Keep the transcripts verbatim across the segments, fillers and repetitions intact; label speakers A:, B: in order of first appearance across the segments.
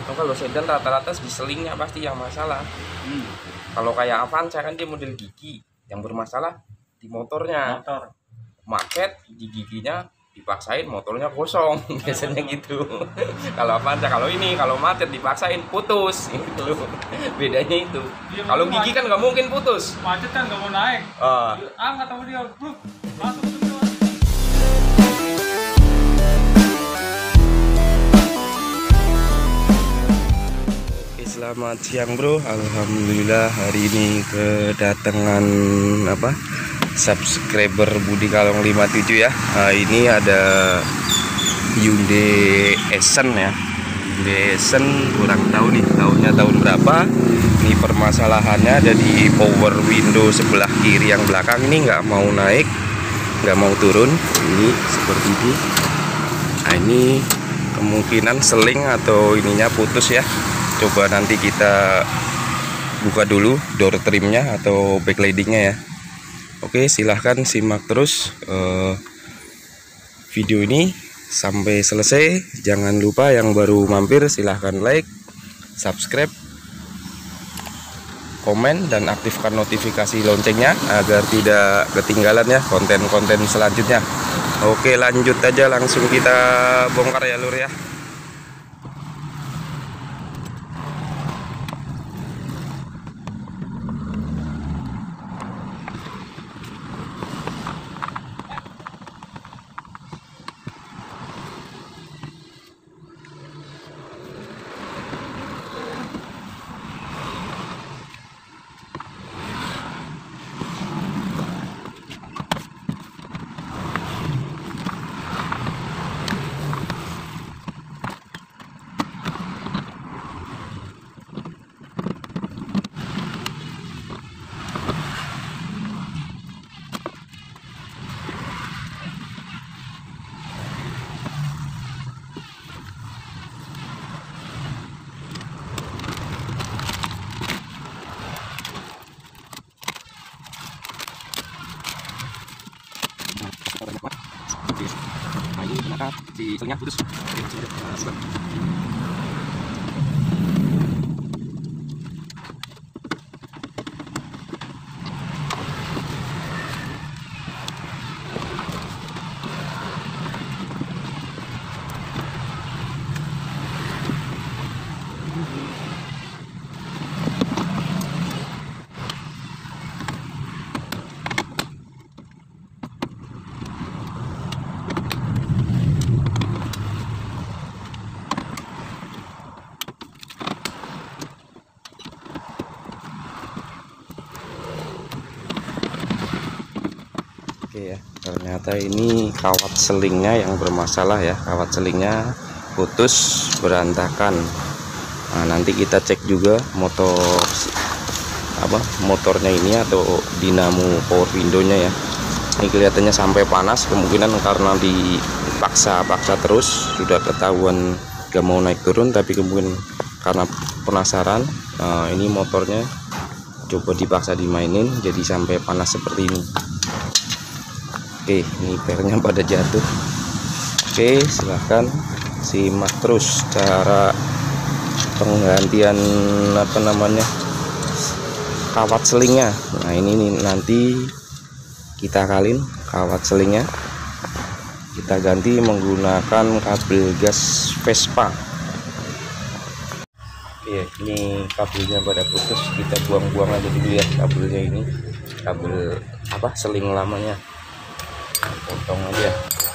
A: Oh, kalau sedan rata-rata di selingnya pasti yang masalah.
B: Hmm.
A: Kalau kayak Avanza kan dia model gigi, yang bermasalah di motornya.
B: Motor.
A: Market di giginya dipaksain motornya kosong biasanya gitu. Kalau Avanza, kalau ini kalau macet dipaksain putus gitu. Bedanya itu.
B: Iya,
A: Kalau gigi kan nggak mungkin putus.
B: Macet kan nggak mau naik.
A: Ah.
B: Angkat sama dia, bro. Langsung ke bawah.
A: Selamat siang bro, alhamdulillah hari ini kedatangan apa subscriber Budi Kalong lima puluh tujuh ya. Nah, ini ada Hyundai Accent ya. Hyundai Accent kurang tahu nih tahunnya tahun berapa. Ini permasalahannya ada di power window sebelah kiri yang belakang ini nggak mau naik, nggak mau turun. Ini seperti ini. Nah, ini kemungkinan seling atau ininya putus ya. Coba nanti kita buka dulu door trimnya atau backlightingnya ya. Oke, silahkan simak terus uh, video ini sampai selesai. Jangan lupa yang baru mampir silahkan like, subscribe, komen, dan aktifkan notifikasi loncengnya agar tidak ketinggalan ya konten-konten selanjutnya. Oke, lanjut aja, langsung kita bongkar ya lur ya. Nah, ini ternyata si selingnya putus. Oke ya, ternyata ini kawat selingnya yang bermasalah ya, kawat selingnya putus berantakan. Nah, nanti kita cek juga motor apa motornya ini atau dinamo power windownya ya. Ini kelihatannya sampai panas, kemungkinan karena dipaksa-paksa terus sudah ketahuan gak mau naik turun, tapi kemudian karena penasaran, nah, ini motornya coba dipaksa dimainin jadi sampai panas seperti ini. Oke, ini pernya pada jatuh. Oke, silahkan simak terus cara penggantian apa namanya kawat selingnya. Nah, ini nih, nanti kita kalin kawat selingnya, kita ganti menggunakan kabel gas Vespa. Oke, ini kabelnya pada putus, kita buang-buang aja dulu ya kabelnya ini, kabel apa seling lamanya. Potong aja.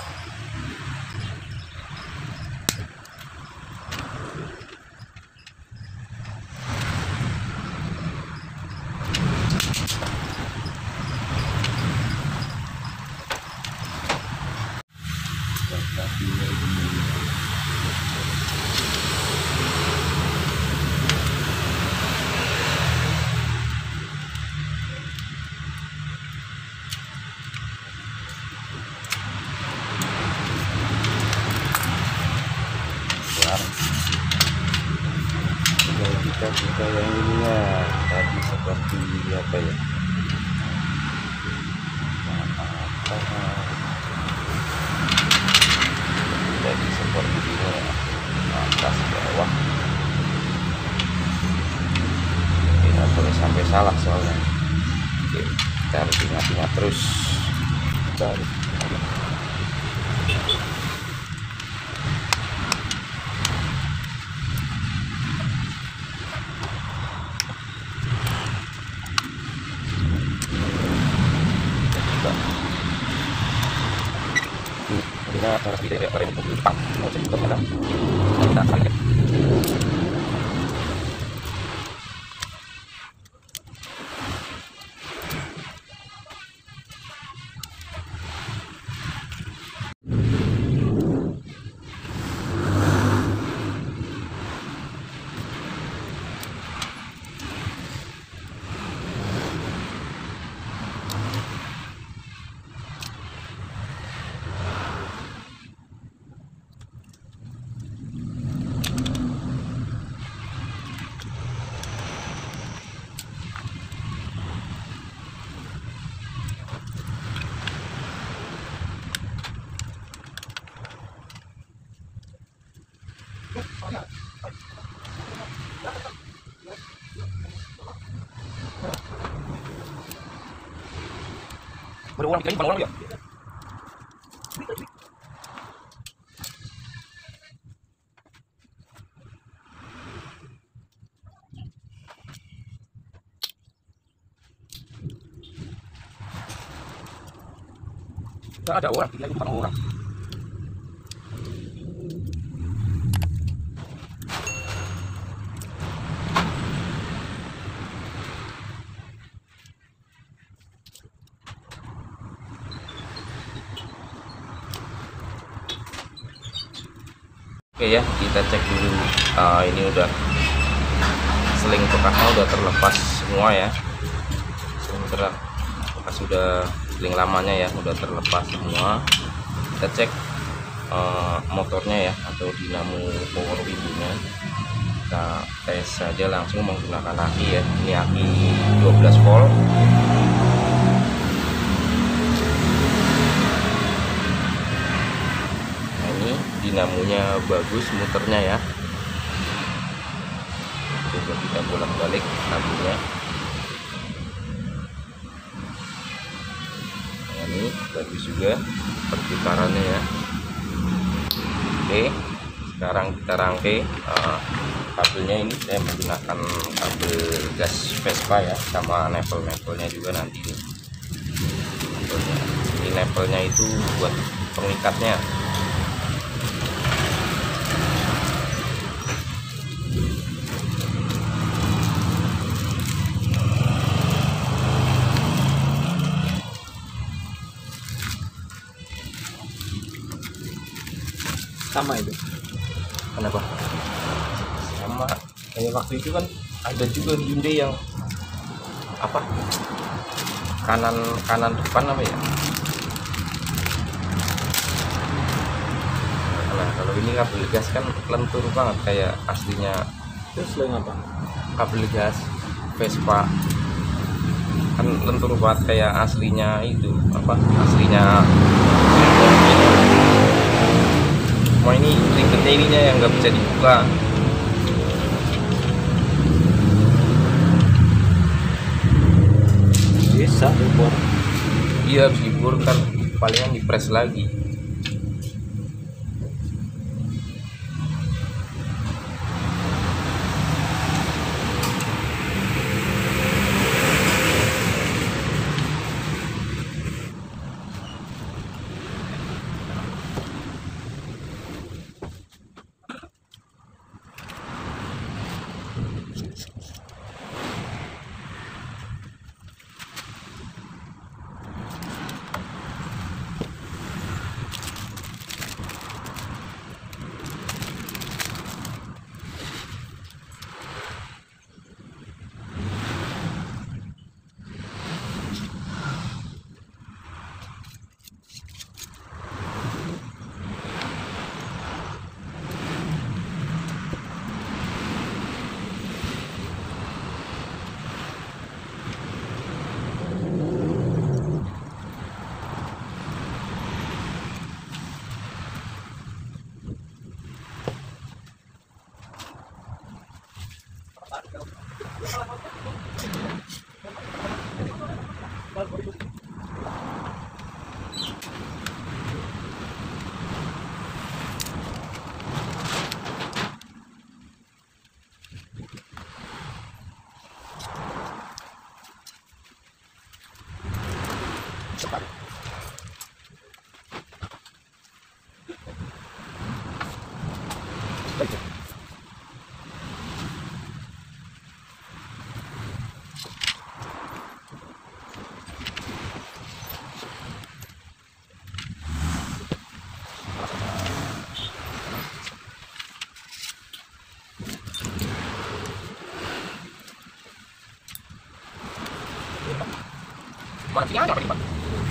A: Kita buka yang ininya tadi seperti apa ya, jadi seperti ini atas bawah. Bentar. Kita harus tidak ya, rem untuk Jepang. Mau cek juga mana? Kita pakai. Berulang kali berulang ya. Tidak ada orang, tidak ada orang. Oke ya, kita cek dulu. Uh, ini udah seling bekasnya udah terlepas semua ya. Seling bekas sudah seling lamanya ya, udah terlepas semua. Kita cek uh, motornya ya, atau dinamo power window-nya. Kita tes saja langsung menggunakan aki ya. Ini aki dua belas volt. Dinamonya bagus, muternya ya. Coba kita bolak-balik lampunya. Nah, ini bagus juga perputarannya ya. Oke, sekarang kita rangkai uh, kabelnya. Ini saya menggunakan kabel gas Vespa ya, sama nepel-nepelnya juga nanti. Ini nepelnya itu buat pengikatnya.
C: Sama itu.
A: Kenapa? Sama kayak waktu itu kan ada juga Hyundai yang apa, kanan kanan depan apa ya. Nah kalau ini kabel gas kan lentur banget kayak aslinya.
C: Terus selain apa?
A: Kabel gas Vespa kan lentur banget kayak aslinya itu apa, aslinya. Cuma ini ribetnya ininya yang nggak bisa dibuka.
C: Bisa dibor.
A: Iya harus dibor, kan palingan dipres lagi. Warnanya ada apa nih, Pak?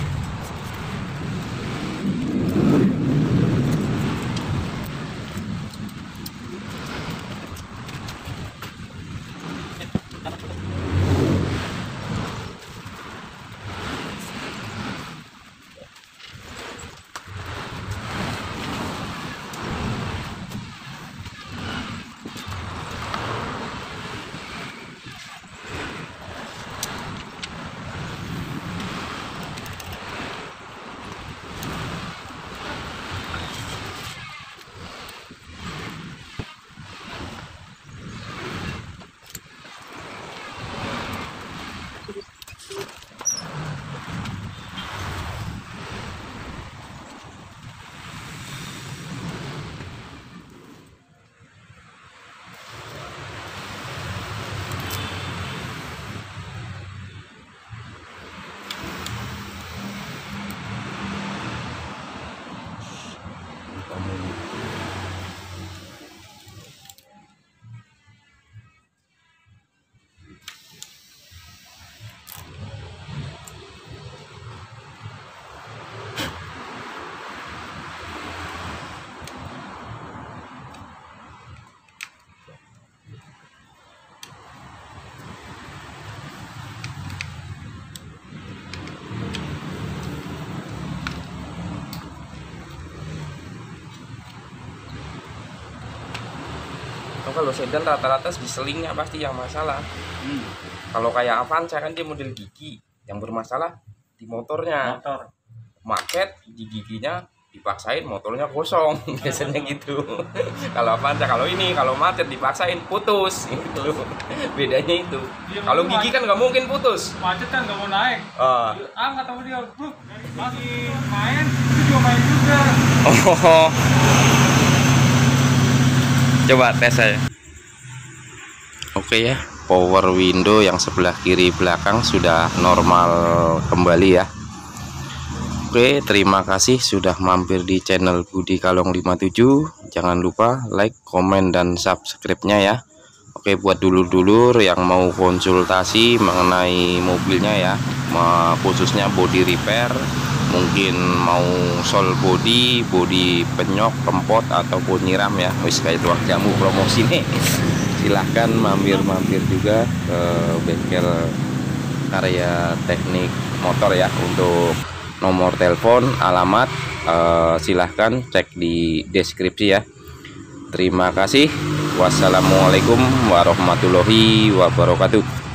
A: Kalau sedan rata-rata di selingnya pasti yang masalah. Hmm. Kalau kayak Avanza kan dia model gigi, yang bermasalah di motornya.
B: Motor.
A: Market di giginya dipaksain motornya kosong biasanya gitu. Kalau Avanza, kalau ini kalau macet dipaksain putus itu. Bedanya itu. Kalau gigi kan nggak mungkin putus.
B: Macet kan nggak mau naik.
A: Uh.
B: Angkat sama dia, bro. Masih main, itu juga main juga.
A: Oh. Coba tes saya. Oke ya, power window yang sebelah kiri belakang sudah normal kembali ya. Oke, terima kasih sudah mampir di channel Budi Kalong lima puluh tujuh. Jangan lupa like, komen, dan subscribe-nya ya. Oke, buat dulur-dulur yang mau konsultasi mengenai mobilnya ya, khususnya body repair, mungkin mau sol body, body penyok, kempot, ataupun nyiram ya. Wis kayak tuang jamu promosi nih. Silahkan mampir-mampir juga ke bengkel Karya Teknik Motor ya. Untuk nomor telepon, alamat, eh, silahkan cek di deskripsi ya. Terima kasih. Wassalamualaikum warahmatullahi wabarakatuh.